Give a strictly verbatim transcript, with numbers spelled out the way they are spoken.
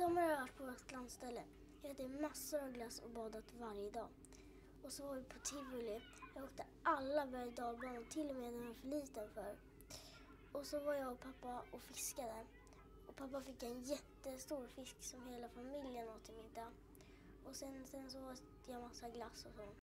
sommar har jag varit på vårt landställe. Jag äter massor av glass och badat varje dag. Och så var vi på Tivoli. Jag åkte alla berg- och dalbanor, till och med den var för liten för. Och så var jag och pappa och fiskade. Och pappa fick en jättestor fisk som hela familjen åt till middag. Och sen, sen så åt jag massa glass och så.